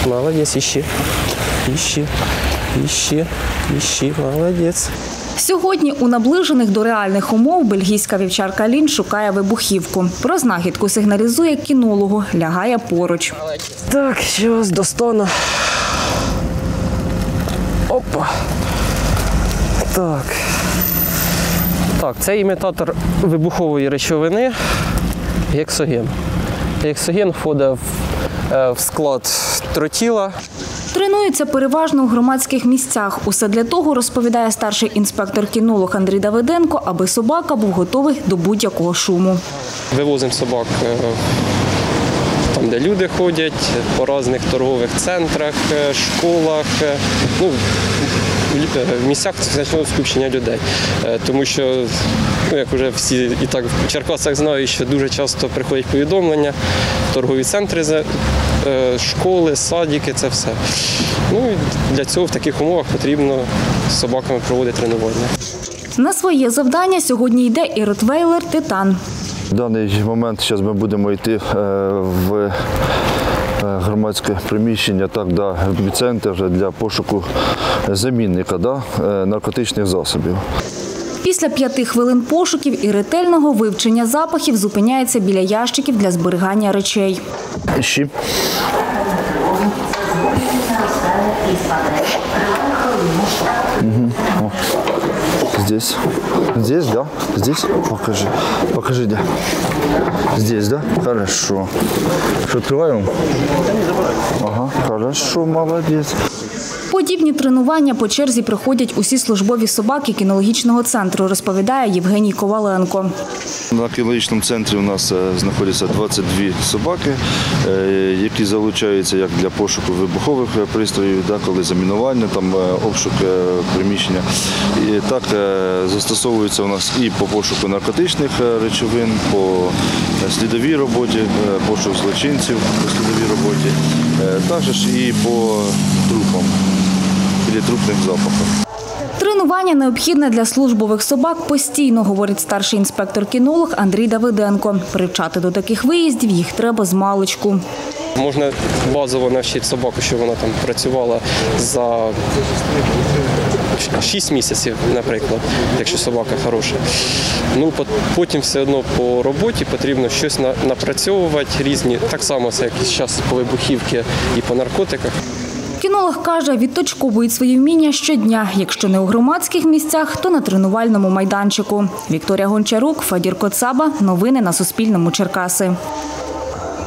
Молодець, іщи, молодець. Сьогодні у наближених до реальних умов бельгійська вівчарка Лін шукає вибухівку. Про знахідку сигналізує кінологу, лягає поруч. Так, щось достану. Опа. Так, це імітатор вибухової речовини гексоген. Гексоген входить в склад тротіла. Тренуються переважно у громадських місцях. Усе для того, розповідає старший інспектор-кінолог Андрій Давиденко, аби собака був готовий до будь-якого шуму. Вивозимо собак там, де люди ходять, по різних торгових центрах, школах, в місцях значного скупчення людей. Тому що, як вже всі і так в Черкасах знають, що дуже часто приходять повідомлення, торгові центри, школи, садики, це все. Для цього в таких умовах потрібно з собаками проводити тренування. На своє завдання сьогодні йде і ротвейлер «Титан». В даний момент зараз ми будемо йти в громадське приміщення, в епіцентр для пошуку замінника наркотичних засобів. Після 5 хвилин пошуків і ретельного вивчення запахів зупиняється біля ящиків для зберігання речей. Іщи. Здесь. Здесь, да? Здесь? Покажи. Покажи, да. Здесь, да? Хорошо. Что, открываем? Ага, хорошо, молодец. Подібні тренування по черзі проходять усі службові собаки кінологічного центру, розповідає Євгеній Коваленко. На кінологічному центрі у нас знаходяться 22 собаки, які залучаються як для пошуку вибухових пристроїв, коли замінування, обшук приміщення. І так застосовуються у нас і по пошуку наркотичних речовин, по слідовій роботі, пошук злочинців по слідовій роботі, також і по трупам, біля трупних запахів. Тренування необхідне для службових собак постійно, говорить старший інспектор-кінолог Андрій Давиденко. Привчати до таких виїздів їх треба змалечку. Можна базово навчити собаку, щоб вона там працювала за 6 місяців, наприклад, якщо собака хороша. Потім все одно по роботі потрібно щось напрацьовувати різні, так само це як зараз по вибухівці і по наркотиках. Кінолог каже, відточковують свої вміння щодня. Якщо не у громадських місцях, то на тренувальному майданчику. Вікторія Гончарук, Фадір Коцаба. Новини на Суспільному. Черкаси.